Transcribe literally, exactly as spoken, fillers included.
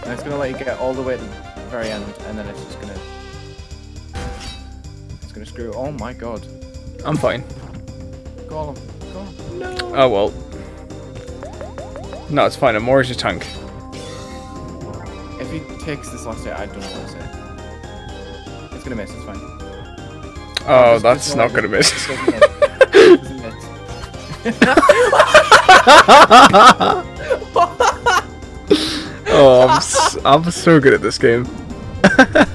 And it's gonna let you get all the way to the very end, and then it's just gonna... It's gonna screw... Oh my god. I'm fine. Golem. Golem. No! Oh well. No, it's fine. I'm more as a tank. If he takes this last hit, I don't know what to say. It's gonna miss, it's fine. Oh, just- that's just not like gonna it. miss. It doesn't miss. It doesn't miss. Oh, I'm, s I'm so good at this game.